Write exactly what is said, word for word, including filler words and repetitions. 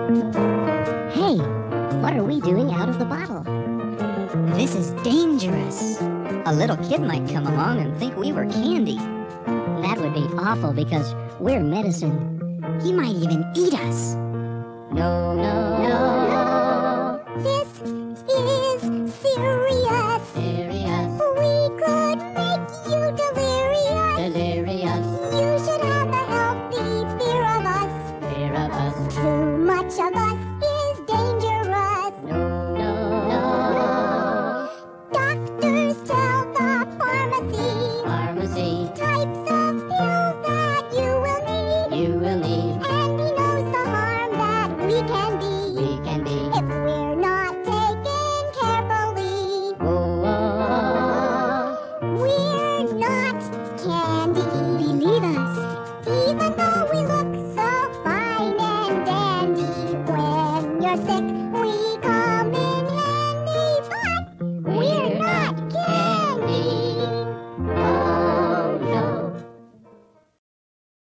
Hey, what are we doing out of the bottle? This is dangerous. A little kid might come along and think we were candy. That would be awful because we're medicine. He might even eat us. No, no, no. This is serious. Serious. We could make you delirious. Delirious. You should have a healthy fear of us. Fear of us. Too much of us is dangerous. No, no, no. Doctors tell the pharmacy Pharmacy. types of pills that you will need. You will need. And he knows the harm that we can be We can be. if we're not taken carefully. Oh, oh, We're not candy. Believe us. Even though we look so fine and dandy, when you're sick, we call